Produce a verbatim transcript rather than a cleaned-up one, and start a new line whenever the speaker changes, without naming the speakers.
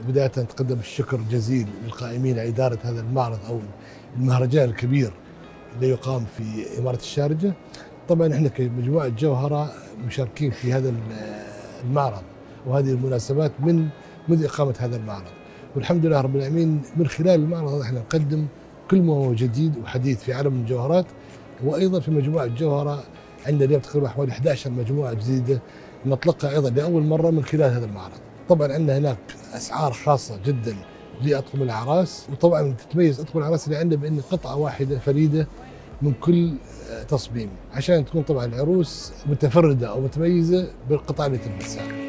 بداية نتقدم الشكر الجزيل للقائمين على إدارة هذا المعرض أو المهرجان الكبير اللي يقام في إمارة الشارجة. طبعا احنا كمجموعة جوهرة مشاركين في هذا المعرض وهذه المناسبات من منذ إقامة هذا المعرض، والحمد لله رب العالمين من خلال المعرض هذا احنا نقدم كل ما هو جديد وحديث في عالم الجوهرات. وأيضا في مجموعة جوهرة عندنا اليوم تقريبا حوالي إحدى عشرة مجموعة جديدة نطلقها أيضا لأول مرة من خلال هذا المعرض. طبعا عندنا هناك أسعار خاصة جدا لأطقم الأعراس، وطبعا تتميز أطقم الأعراس اللي عندنا بأن قطعة واحدة فريدة من كل تصميم، عشان تكون طبعا العروس متفردة أو متميزة بالقطعة اللي تلبسها.